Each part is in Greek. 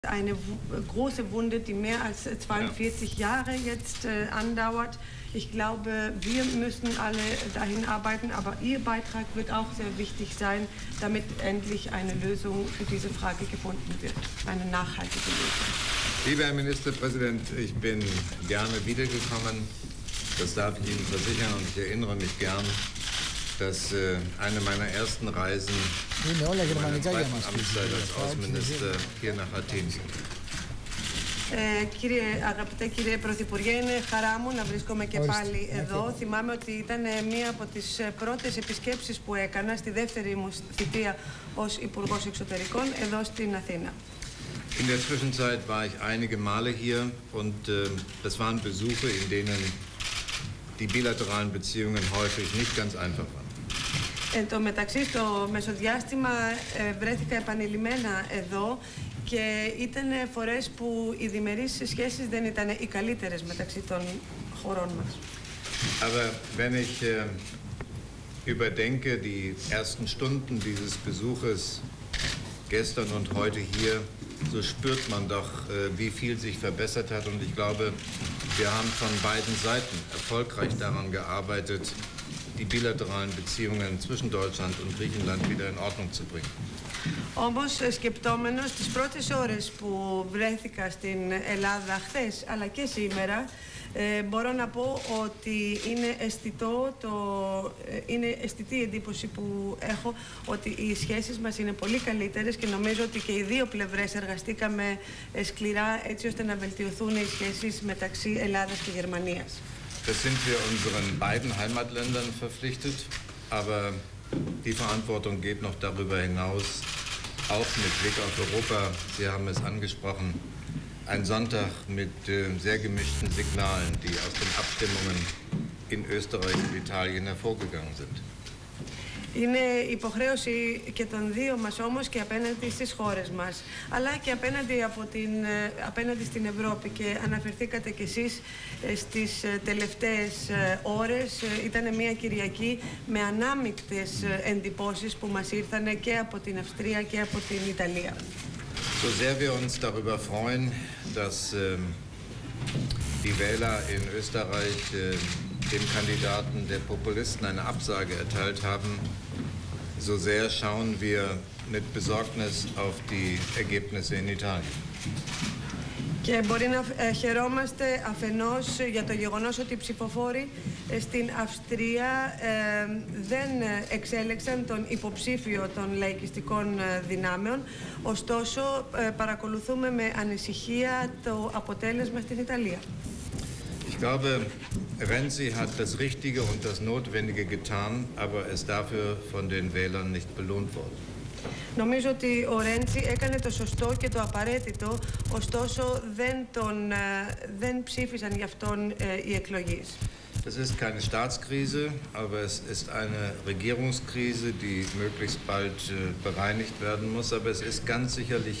Eine große Wunde, die mehr als 42 Jahre jetzt andauert. Ich glaube, wir müssen alle dahin arbeiten, aber Ihr Beitrag wird auch sehr wichtig sein, damit endlich eine Lösung für diese Frage gefunden wird, eine nachhaltige Lösung. Lieber Herr Ministerpräsident, ich bin gerne wiedergekommen. Das darf ich Ihnen versichern und ich erinnere mich gern, dass eine meiner ersten Reisen meiner zweiten Amtszeit als Außenminister hier nach Athen ging. Αγαπητέ κύριε Πρωθυπουργέ, είναι χαρά μου να βρίσκομαι και πάλι εδώ. Θυμάμαι ότι ήταν μία από τις πρώτες επισκέψεις που έκανα στη δεύτερη μου θητεία ως Υπουργός Εξωτερικών εδώ στην Αθήνα. In der Zwischenzeit war ich einige Male hier und das waren Besuche, in denen die bilateralen Beziehungen häufig nicht ganz einfach waren. Εν τω μεταξύ, στο μεσοδιάστημα βρέθηκα επανειλημμένα εδώ και ήταν φορές που οι διμερείς σχέσεις δεν ήταν οι καλύτερες μεταξύ των χωρών μας. Aber wenn ich überdenke die ersten Stunden dieses Besuches gestern und heute hier, so spürt man doch, wie viel sich verbessert hat. Und ich glaube, wir haben von beiden Seiten erfolgreich daran gearbeitet, die bilateralen Beziehungen zwischen Deutschland und Griechenland wieder in Ordnung zu bringen. Όμως, σκεπτόμενος τις πρώτες ώρες που βρέθηκα στην Ελλάδα χθες αλλά και σήμερα, μπορώ να πω ότι είναι αισθητή η εντύπωση που έχω ότι οι σχέσεις μας είναι πολύ καλύτερες και νομίζω ότι και οι δύο πλευρές εργαστήκαμε σκληρά έτσι ώστε να βελτιωθούν οι σχέσεις μεταξύ Ελλάδας και Γερμανίας. Das sind wir unseren beiden Heimatländern verpflichtet, aber die Verantwortung geht noch darüber hinaus, auch mit Blick auf Europa. Sie haben es angesprochen, ein Sonntag mit sehr gemischten Signalen, die aus den Abstimmungen in Österreich und Italien hervorgegangen sind. Είναι υποχρέωση και των δύο μας όμως και απέναντι στις χώρες μας, αλλά και απέναντι στην Ευρώπη. Και αναφερθήκατε κι εσείς στις τελευταίες ώρες. Ήταν μια Κυριακή με ανάμεικτες εντυπώσεις που μας ήρθαν και από την Αυστρία και από την Ιταλία. So sehr wir uns darüber freuen, dass die Wähler in Österreich dem Kandidaten der Populisten eine Absage erteilt haben, so sehr schauen wir mit Besorgnis auf die Ergebnisse in Italien. Και μπορεί να χαιρόμαστε αφενός για το γεγονός ότι οι ψηφοφόροι στην Αυστρία δεν εξέλεξαν τον υποψήφιο των λαϊκιστικών δυνάμεων, ωστόσο παρακολουθούμε με ανησυχία το αποτέλεσμα στην Ιταλία. Ich glaube, Renzi hat das Richtige und das Notwendige getan, aber ist dafür von den Wählern nicht belohnt worden. Νομίζω ότι ο Ρέντσι έκανε το σωστό και το απαραίτητο, ωστόσο δεν ψήφισαν γι' αυτόν οι εκλογείς. Das ist keine Staatskrise, aber es ist eine Regierungskrise, die möglichst bald bereinigt werden muss. Aber es ist ganz sicherlich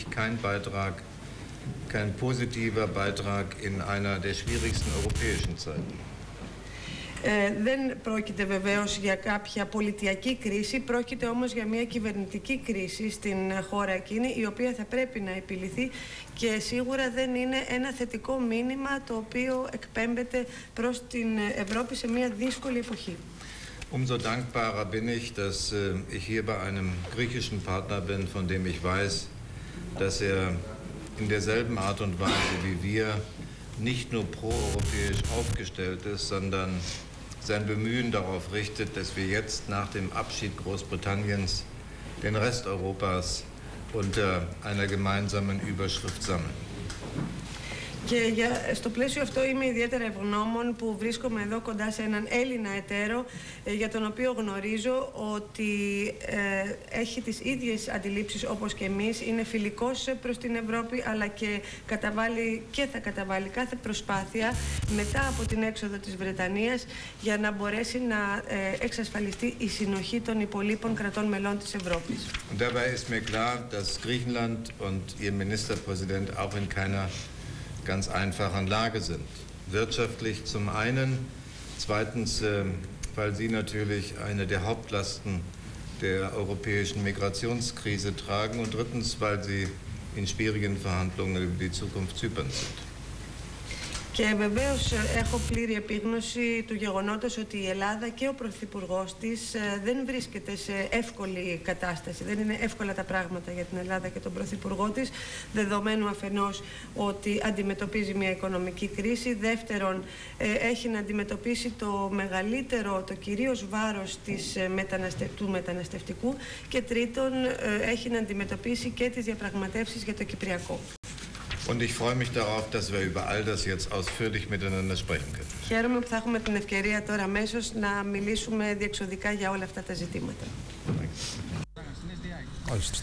kein positiver Beitrag in einer der schwierigsten europäischen Zeiten. Δεν πρόκειται βεβαίως για κάποια πολιτιακή κρίση, πρόκειται όμως για μια κυβερνητική κρίση στην χώρα εκείνη, η οποία θα πρέπει να επιληθεί και σίγουρα δεν είναι ένα θετικό μήνυμα το οποίο εκπέμπεται προς την Ευρώπη σε μια δύσκολη εποχή. Umso dankbarer bin ich, dass ich hier bei einem griechischen Partner bin, von dem ich weiß, dass er in derselben Art und Weise wie wir nicht nur proeuropäisch aufgestellt ist, sondern sein Bemühen darauf richtet, dass wir jetzt nach dem Abschied Großbritanniens den Rest Europas unter einer gemeinsamen Überschrift sammeln. Και στο πλαίσιο αυτό είμαι ιδιαίτερα ευγνώμων που βρίσκομαι εδώ κοντά σε έναν Έλληνα εταίρο για τον οποίο γνωρίζω ότι έχει τις ίδιες αντιλήψεις όπως και εμείς, είναι φιλικός προς την Ευρώπη αλλά και θα καταβάλει κάθε προσπάθεια μετά από την έξοδο της Βρετανίας για να μπορέσει να εξασφαλιστεί η συνοχή των υπολείπων κρατών μελών της Ευρώπης. Und dabei ist mir klar, dass Griechenland und ihr Ministerpräsident auch in keiner ganz einfachen Lage sind. Wirtschaftlich zum einen, zweitens, weil sie natürlich eine der Hauptlasten der europäischen Migrationskrise tragen und drittens, weil sie in schwierigen Verhandlungen über die Zukunft Zyperns sind. Και βεβαίως έχω πλήρη επίγνωση του γεγονότος ότι η Ελλάδα και ο Πρωθυπουργός της δεν βρίσκεται σε εύκολη κατάσταση. Δεν είναι εύκολα τα πράγματα για την Ελλάδα και τον Πρωθυπουργό της, δεδομένου αφενός ότι αντιμετωπίζει μια οικονομική κρίση, δεύτερον έχει να αντιμετωπίσει το μεγαλύτερο, το κυρίως βάρος του μεταναστευτικού και τρίτον έχει να αντιμετωπίσει και τις διαπραγματεύσεις για το Κυπριακό. Und ich freue mich darauf, dass wir über all das jetzt ausführlich miteinander sprechen können. Χαίρομαι που θα έχουμε την ευκαιρία τώρα αμέσως να μιλήσουμε διεξοδικά για όλα αυτά τα ζητήματα.